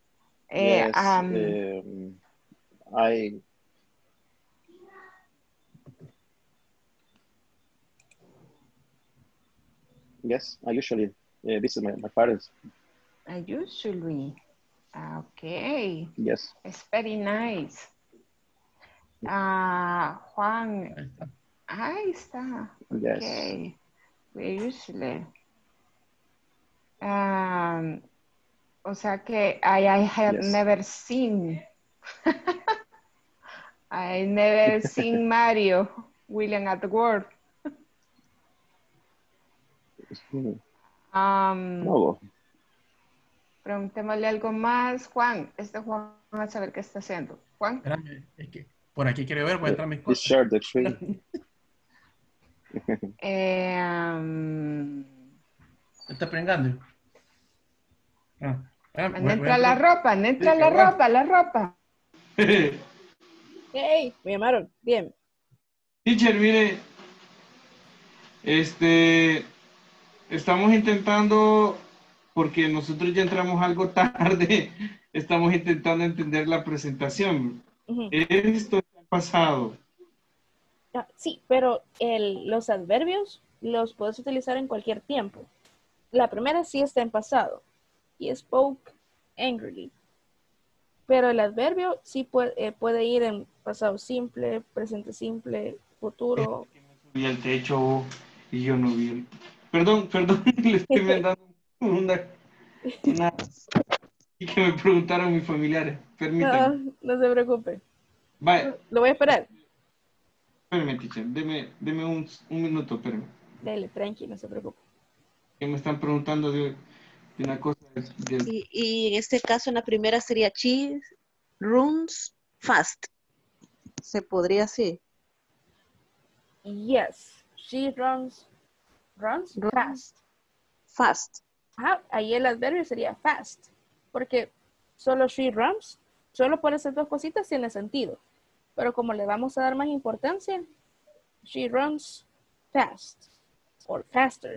I usually visit my parents. I usually. Okay. Yes. It's very nice. Juan. Ahí está. Yes. Okay. We usually. O sea que I have never seen. I never seen Mario William at work. No. Preguntémosle algo más. Juan, Juan va a saber qué está haciendo. Juan. Espérame, es que por aquí quiero ver, voy a entrar a mis cosas. Share the screen. ¿Está pringando? Entra la ropa, la ropa. Hey, me llamaron. Bien. Teacher, mire, estamos intentando, porque nosotros ya entramos algo tarde, estamos intentando entender la presentación. Esto está pasado. Sí, pero los adverbios los puedes utilizar en cualquier tiempo. La primera sí está en pasado. He spoke angrily. Pero el adverbio sí puede ir en pasado simple, presente simple, futuro. Vi el techo y yo no vi el... Perdón, le estoy mandando una que me preguntaron mis familiares. Permítame. No, no se preocupe. Vaya, Lo voy a esperar. espérame, teacher. Deme un minuto, espérame. Dale, tranqui, no se preocupe. Que me están preguntando de una cosa. Y en este caso, en la primera sería she runs fast. Se podría así. Yes, she runs fast. Fast. Ahí el adverbio sería fast, porque solo she runs, solo por esas dos cositas tiene sentido. Pero como le vamos a dar más importancia, she runs fast, or faster.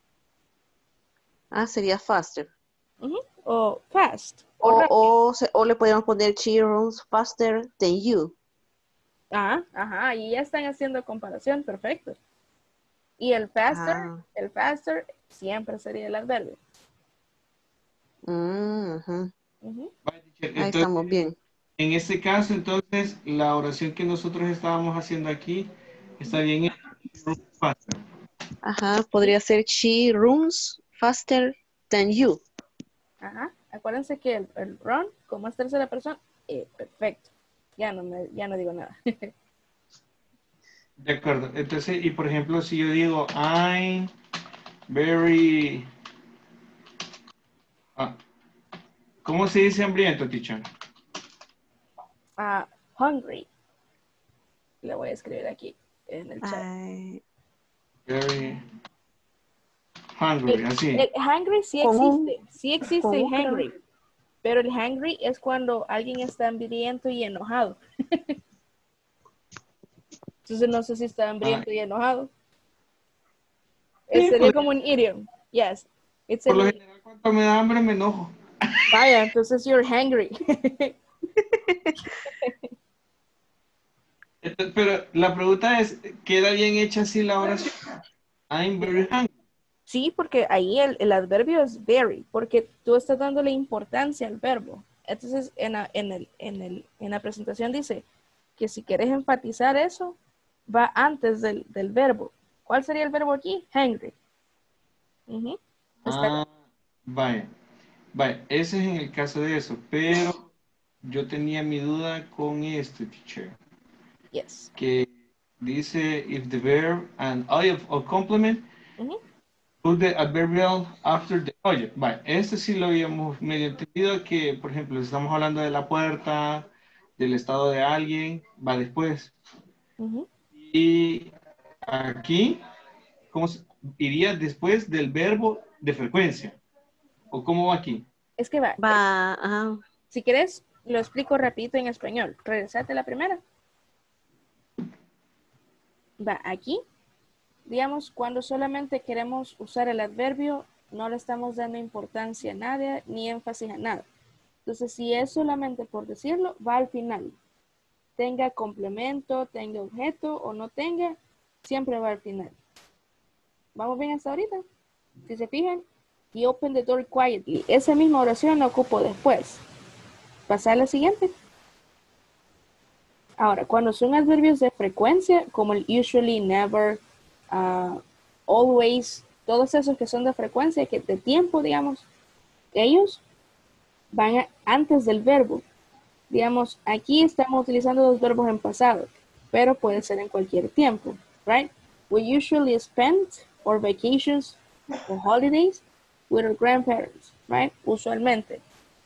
Sería faster. O fast. O le podríamos poner she runs faster than you. Ajá, y ya están haciendo comparación, perfecto. Y el faster siempre sería el adverbio. Ahí estamos bien. En este caso, entonces, la oración que nosotros estábamos haciendo aquí está bien. Ajá, podría ser she runs faster than you. Ajá, acuérdense que el run, como es tercera persona, perfecto. Ya no digo nada. De acuerdo. Entonces, y por ejemplo, si yo digo, I'm very... ¿cómo se dice hambriento, teacher? Hungry. Le voy a escribir aquí en el chat. Very hungry, así. El hungry sí existe. Sí existe el hungry. Pero el hungry es cuando alguien está hambriento y enojado. Entonces no sé si está hambriento y enojado. Sería como un idiom. Yes. Por lo general, cuando me da hambre me enojo. Vaya, entonces you're hungry. Pero la pregunta es, ¿queda bien hecha así la oración? I'm very hungry. Sí, porque ahí el adverbio es very, porque tú estás dándole importancia al verbo. Entonces, en la presentación dice que si quieres enfatizar eso, va antes del verbo. ¿Cuál sería el verbo aquí? Hungry. Vaya, ese es en el caso de eso, pero yo tenía mi duda con este, teacher. Yes. Que dice, if the verb and of complement, put the adverbial after the object. Vale, este sí lo habíamos medio entendido, que por ejemplo, estamos hablando de la puerta, del estado de alguien, va después. Y aquí, iría después del verbo de frecuencia. ¿O cómo va aquí? Es que si quieres, lo explico rapidito en español. Regresate a la primera. Va aquí. Digamos, cuando solamente queremos usar el adverbio, no le estamos dando importancia a nada, ni énfasis a nada. Entonces, si es solamente por decirlo, va al final. Tenga complemento, tenga objeto o no tenga, siempre va al final. ¿Vamos bien hasta ahorita? Si se fijan, he opened the door quietly. Esa misma oración la ocupo después. Pasar a la siguiente. Ahora, cuando son adverbios de frecuencia, como el usually, never, always, todos esos que son de frecuencia, que de tiempo, digamos, ellos van antes del verbo. Digamos, aquí estamos utilizando los verbos en pasado, pero puede ser en cualquier tiempo, right? We usually spend our vacations or holidays with our grandparents, right? Usualmente.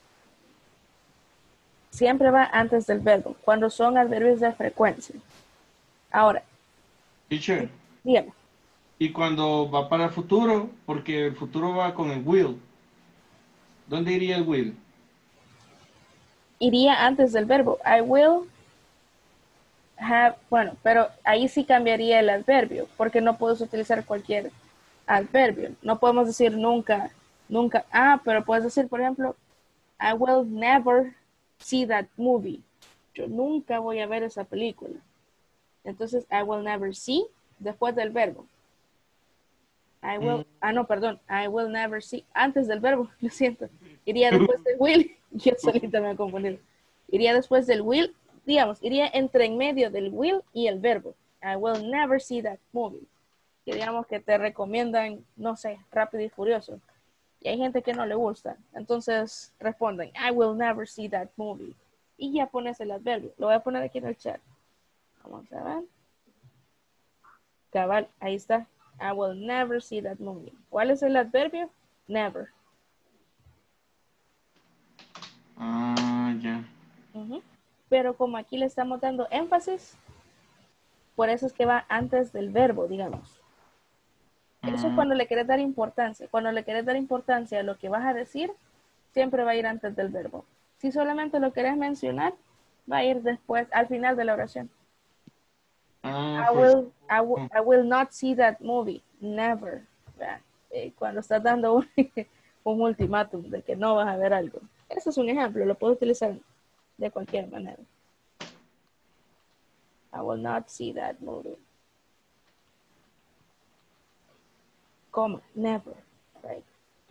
Siempre va antes del verbo, cuando son adverbios de frecuencia. Ahora. Teacher. Dígame. Y cuando va para el futuro, porque el futuro va con el will. ¿Dónde iría el will? Iría antes del verbo. I will have, bueno, pero ahí sí cambiaría el adverbio, porque no puedes utilizar cualquier adverbio. No podemos decir nunca, nunca. Pero puedes decir, por ejemplo, I will never see that movie. Yo nunca voy a ver esa película. Entonces, I will never see, después del verbo. I will, I will never see, antes del verbo, lo siento. Iría después del will, yo solita me he confundido. Iría después del will, digamos, iría entre en medio del will y el verbo. I will never see that movie. Que digamos que te recomiendan, no sé, Rápido y Furioso. Y hay gente que no le gusta. Entonces responden, I will never see that movie. Y ya pones el adverbio. Lo voy a poner aquí en el chat. Vamos a ver. Cabal, ahí está. I will never see that movie. ¿Cuál es el adverbio? Never. Ah, ya. Pero como aquí le estamos dando énfasis, por eso es que va antes del verbo, digamos. Eso es cuando le quieres dar importancia. Cuando le quieres dar importancia a lo que vas a decir, siempre va a ir antes del verbo. Si solamente lo querés mencionar, va a ir después, al final de la oración. I will not see that movie. Never. Cuando estás dando un ultimátum de que no vas a ver algo. Eso es un ejemplo, lo puedo utilizar de cualquier manera. I will not see that movie. Coma, never. Right.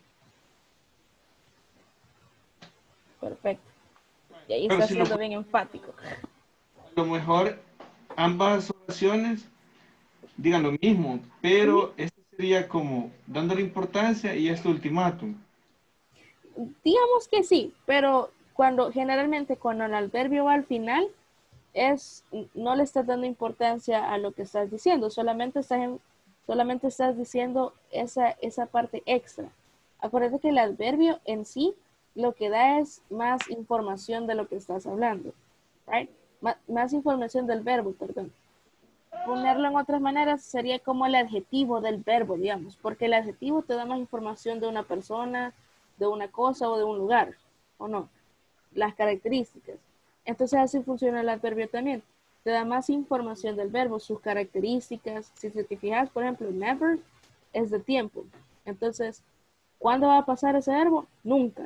Perfecto. Y ahí está siendo bien enfático. A lo mejor ambas oraciones digan lo mismo, pero este sería como dándole importancia y este ultimátum. Digamos que sí, pero generalmente cuando el adverbio va al final, no le estás dando importancia a lo que estás diciendo, solamente estás diciendo esa parte extra. Acuérdate que el adverbio en sí lo que da es más información de lo que estás hablando, right? Más información del verbo, perdón. Ponerlo en otras maneras sería como el adjetivo del verbo, digamos, porque el adjetivo te da más información de una persona, de una cosa o de un lugar, ¿o no? Las características. Entonces así funciona el adverbio también. Te da más información del verbo, sus características. Si te fijas, por ejemplo, never es de tiempo. Entonces, ¿cuándo va a pasar ese verbo? Nunca.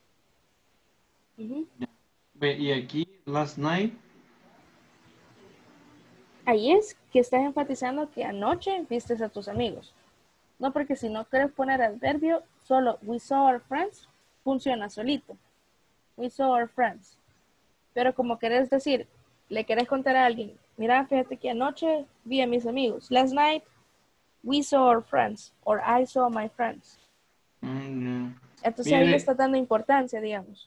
Y aquí, last night. Ahí es que estás enfatizando que anoche vistes a tus amigos. No, porque si no quieres poner adverbio, solo we saw our friends, funciona solito. We saw our friends. Pero como querés decir, le querés contar a alguien, mira, fíjate que anoche vi a mis amigos. Last night, we saw our friends, or I saw my friends. Entonces ahí le está dando importancia, digamos.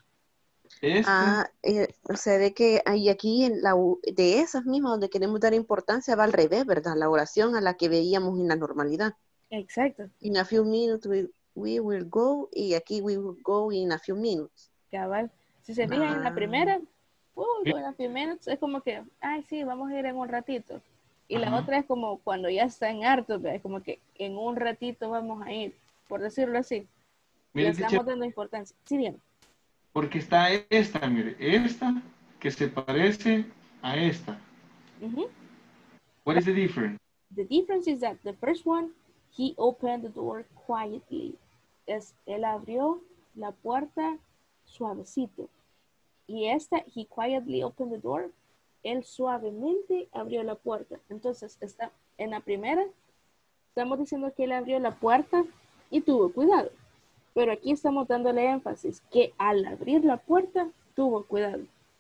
O sea, de que hay aquí de esas mismas donde queremos dar importancia va al revés, ¿verdad? La oración a la que veíamos en la normalidad. Exacto. In a few minutes we will go, y aquí we will go in a few minutes. Cabal. Si se fijan en la primera, in a few minutes, es como que, ay, sí, vamos a ir en un ratito. Y la otra es como cuando ya está en harto, es como que en un ratito vamos a ir, por decirlo así. Le estamos dando importancia. Sí, bien. Porque está esta, mire, esta que se parece a esta. What is the difference? The difference is that the first one, he opened the door quietly. Él abrió la puerta suavecito. Y esta, he quietly opened the door, él suavemente abrió la puerta. Entonces, en la primera, estamos diciendo que él abrió la puerta y tuvo cuidado. Pero aquí estamos dándole énfasis que al abrir la puerta, tuvo cuidado.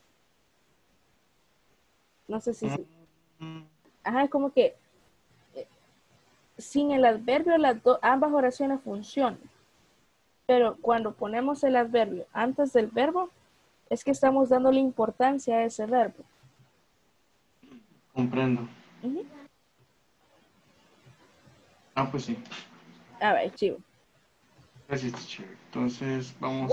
No sé si sí. Ajá, es como que sin el adverbio ambas oraciones funcionan. Pero cuando ponemos el adverbio antes del verbo, es que estamos dándole importancia a ese verbo. Comprendo. Pues sí. A ver, chivo. Gracias, teacher. Entonces, vamos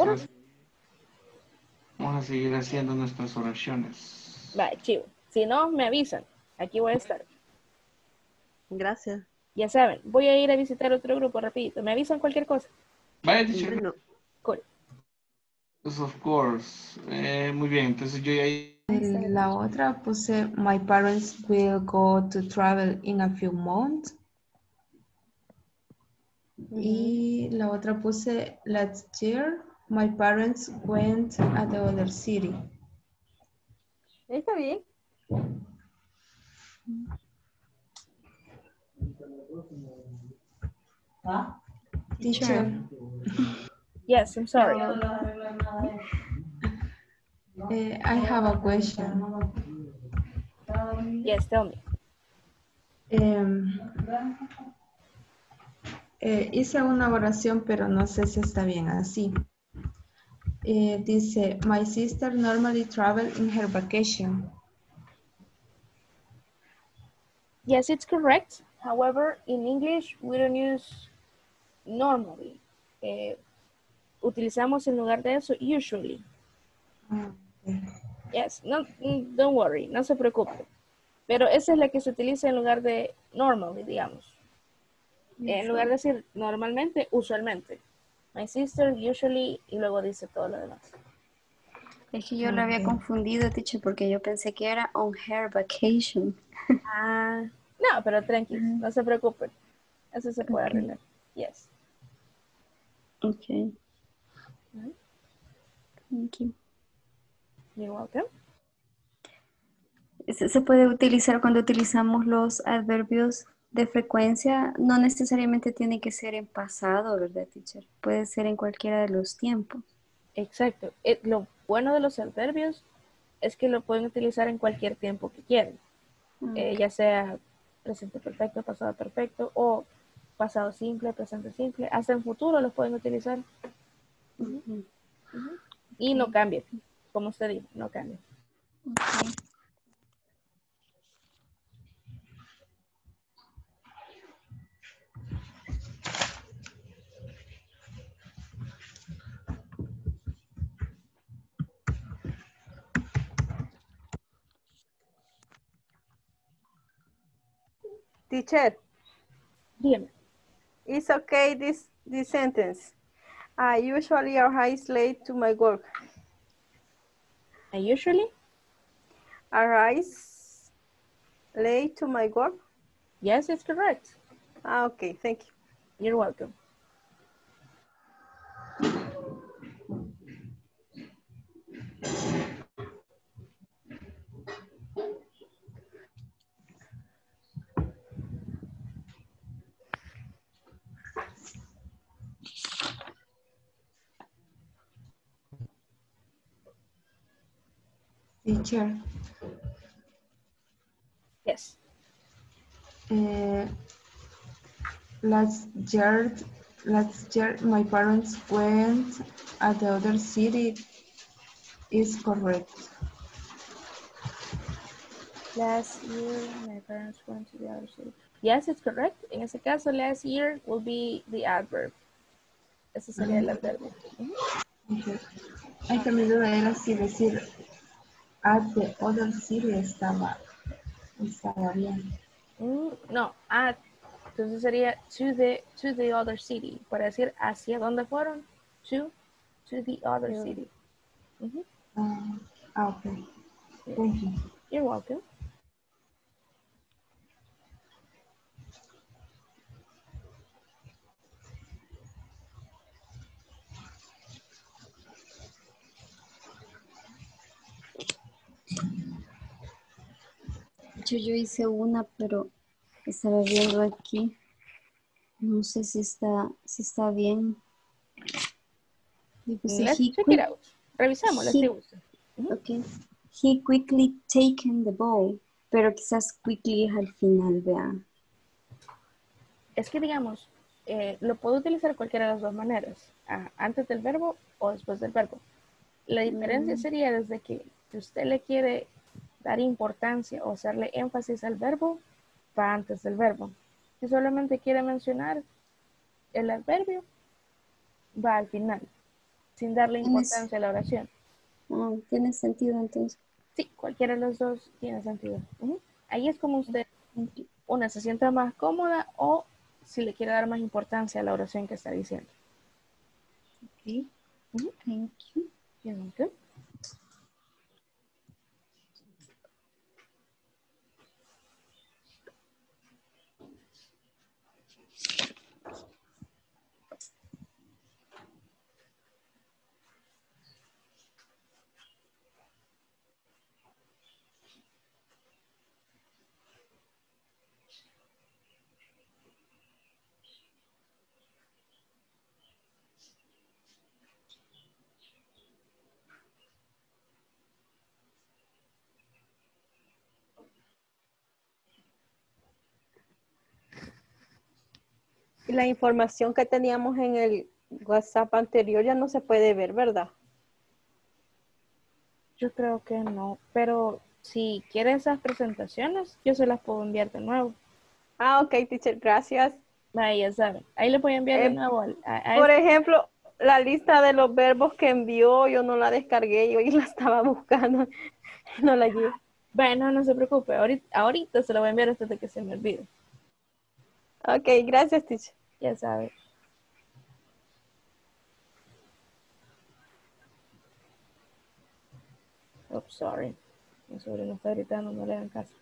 a seguir haciendo nuestras oraciones. Vale, chivo. Si no, me avisan. Aquí voy a estar. Gracias. Ya saben, voy a ir a visitar otro grupo rapidito. ¿Me avisan cualquier cosa? Vale, teacher. Bueno. Cool. Pues of course. Muy bien, entonces yo ya... La otra puse, my parents will go to travel in a few months. Y la otra puse, last year, my parents went at the other city. Está bien. Teacher. Yes, I'm sorry. I have a question. Yes, tell me. Hice una oración, pero no sé si está bien así. Dice, my sister normally travel in her vacation. Yes, it's correct. However, in English, we don't use normally. Utilizamos en lugar de eso usually. Yes, no, don't worry, no se preocupe. Pero esa es la que se utiliza en lugar de normally, digamos. En lugar de decir normalmente, usualmente. My sister usually y luego dice todo lo demás. Es que yo lo había confundido, teacher, porque yo pensé que era on her vacation. Ah, no, pero tranquilos, no se preocupen. Eso se puede arreglar. Yes. Okay. Thank you. You're welcome. Se puede utilizar cuando utilizamos los adverbios de frecuencia, no necesariamente tiene que ser en pasado, ¿verdad, teacher? Puede ser en cualquiera de los tiempos. Exacto. Lo bueno de los adverbios es que lo pueden utilizar en cualquier tiempo que quieran. Ya sea presente perfecto, pasado perfecto o pasado simple, presente simple. Hasta en futuro los pueden utilizar. Y no cambia. Como usted dijo, no cambia. Teacher. Dígame. It's okay this sentence. I usually arrive late to my work. I usually arrive late to my work? Yes, it's correct. Okay, thank you. You're welcome. Teacher. Yes. Last year, my parents went at the other city. Is correct. Last year, my parents went to the other city. Yes, it's correct. En ese caso, last year will be the adverb. Ese sería el adverbio. Okay. Ay, que mi duda era si decir at the other city estaba bien. No, at. Entonces sería to the other city. Para decir hacia dónde fueron, to the other city. Okay. Thank you. You're welcome. Yo hice una, pero estaba viendo aquí. No sé si está bien. Let's check it out. Revisamos, let's see. Okay. He quickly taken the ball. Pero quizás quickly es al final, vean. Es que digamos, lo puedo utilizar cualquiera de las dos maneras. Antes del verbo o después del verbo. La diferencia sería desde que si usted le quiere dar importancia o hacerle énfasis al verbo, va antes del verbo. Si solamente quiere mencionar el adverbio, va al final, sin darle importancia a la oración. ¿Tiene sentido entonces? Sí, cualquiera de los dos tiene sentido. Ahí es como usted, una se sienta más cómoda o si le quiere dar más importancia a la oración que está diciendo. Okay. Thank you. You're welcome. la información que teníamos en el WhatsApp anterior ya no se puede ver, ¿verdad? Yo creo que no, pero si quiere esas presentaciones, yo se las puedo enviar de nuevo. Ah, ok, teacher, gracias. Ahí ya saben. Ahí le voy a enviar de nuevo. Por ejemplo, la lista de los verbos que envió, yo no la descargué, yo la estaba buscando. No la llevo. Bueno, no se preocupe. Ahorita se la voy a enviar antes de que se me olvide. Ok, gracias, teacher. Ya sabe. Oh, sorry. Mi sobrino está gritando, no le hagan caso.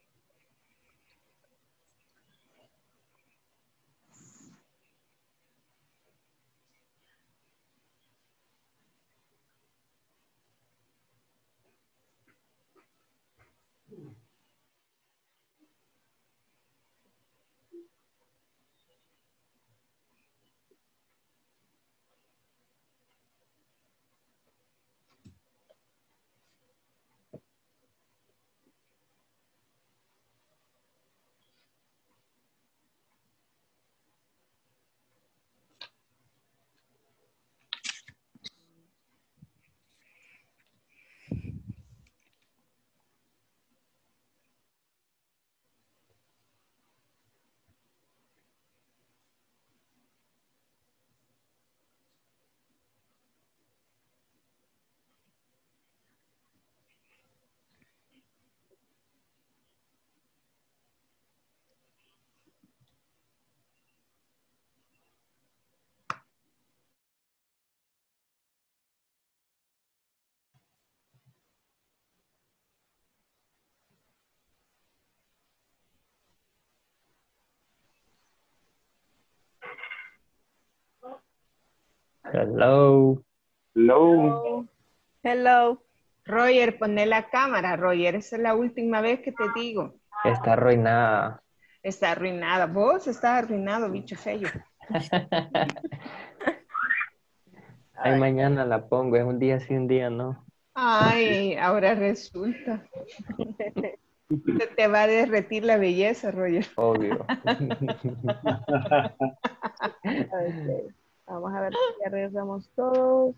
Hello. Hello. Hello. Roger, poné la cámara, Roger. Esa es la última vez que te digo. Está arruinada. Está arruinada. Vos estás arruinado, bicho feo. Ay, mañana la pongo. Es un día sí, un día no. Ay, ahora resulta. Se te va a derretir la belleza, Roger. Obvio. Okay. Vamos a ver si ya regresamos todos.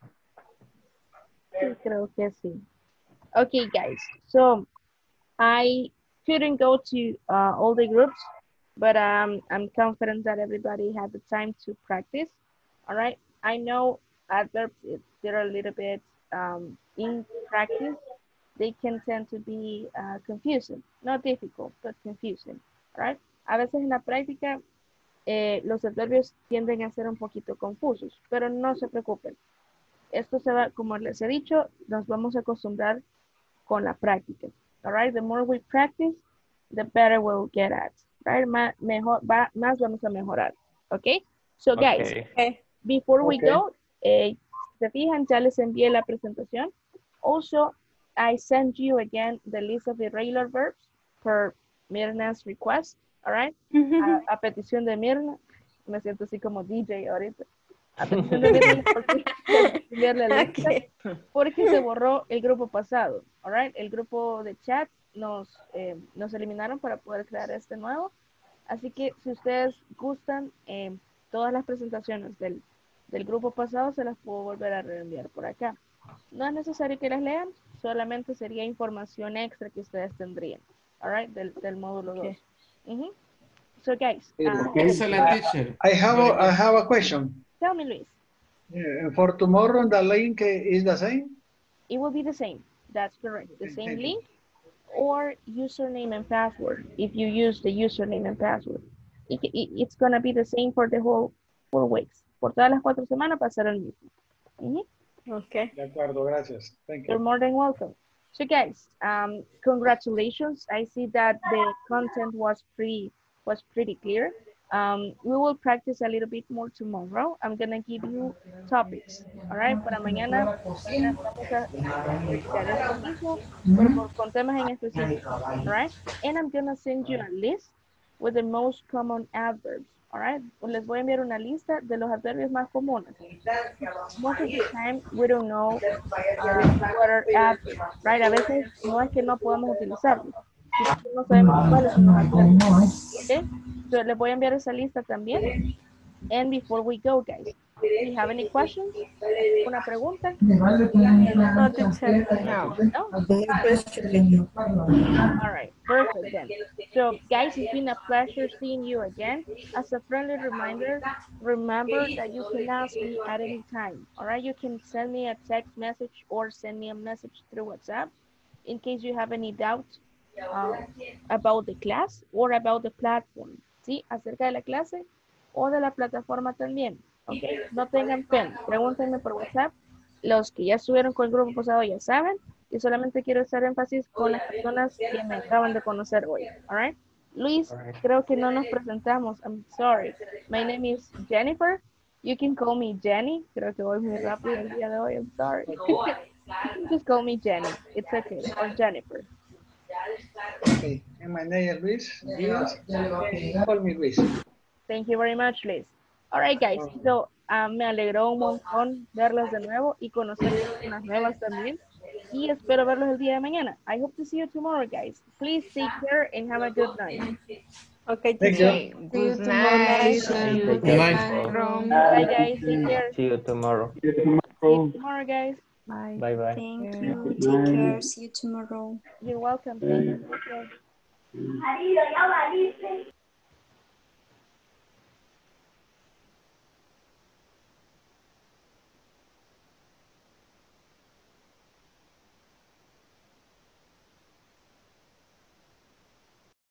Sí, creo que sí. Okay, guys. So, I couldn't go to all the groups, but I'm confident that everybody had the time to practice. All right. I know adverbs, they're a little bit in practice. They can tend to be confusing. Not difficult, but confusing. All right. A veces en la práctica los adverbios tienden a ser un poquito confusos, pero no se preocupen. Esto se va, como les he dicho, nos vamos a acostumbrar con la práctica. All right, the more we practice, the better we'll get at. Right, más vamos a mejorar. Okay, so guys, before we go, se fijan, ya les envié la presentación. Also, I send you again the list of irregular verbs per Mirna's request. All right, a petición de Mirna. Me siento así como DJ ahorita. A petición de Mirna porque se borró el grupo pasado. All right, el grupo de chat nos eliminaron para poder crear este nuevo. Así que si ustedes gustan, todas las presentaciones del grupo pasado se las puedo volver a reenviar por acá. No es necesario que las lean, solamente sería información extra que ustedes tendrían. All right, del módulo 2. So guys, excellent teacher. I have a question. Tell me, Luis. For tomorrow, the link is the same? It will be the same. That's correct. The same link or username and password. If you use the username and password, it's going to be the same for the whole 4 weeks. Por todas las 4 semanas va a ser el mismo. Okay. De acuerdo, gracias. Thank you. You're more than welcome. So guys, congratulations. I see that the content was pretty clear. We will practice a little bit more tomorrow. I'm going to give you topics. All right, para mañana vamos a practicar esto mismo, pero con temas en específico. All right, and I'm going to send you a list with the most common adverbs. All right, les voy a enviar una lista de los adverbios más comunes. Most of the time, we don't know what are adverbs, right? A veces no es que no podamos utilizarlos, no sabemos cuáles son los adverbios. Okay? So, les voy a enviar esa lista también. And before we go, guys, do you have any questions? ¿Una pregunta? No, teacher. No. ¿Alguna question? All right, perfect then. So, guys, it's been a pleasure seeing you again. As a friendly reminder, remember that you can ask me at any time. All right, you can send me a text message or send me a message through WhatsApp in case you have any doubts about the class or about the platform. ¿Sí? Acerca de la clase o de la plataforma también. ¿Ok? No tengan pena. Pregúntenme por WhatsApp. Los que ya estuvieron con el grupo pasado ya saben. Y solamente quiero hacer énfasis con las personas que me acaban de conocer hoy. All right? Luis, creo que no nos presentamos. I'm sorry. My name is Jennifer. You can call me Jenny. Creo que voy muy rápido el día de hoy. I'm sorry. You can just call me Jenny. It's okay. Or Jennifer. Okay. And my name is Luis. Yes. Call me Luis. Thank you very much, Liz. All right, guys. So, me alegró un montón verlos de nuevo y conocer personas nuevas también. Y espero verlos el día de mañana. I hope to see you tomorrow, guys. Please take care and have a good night. Okay, Thank teacher. you. Good night. Good night. Bye, guys. Take care. See you tomorrow. See you tomorrow, guys. Bye. Bye bye. Thank you. Take care. See you tomorrow. You're welcome. Thank you. Take care.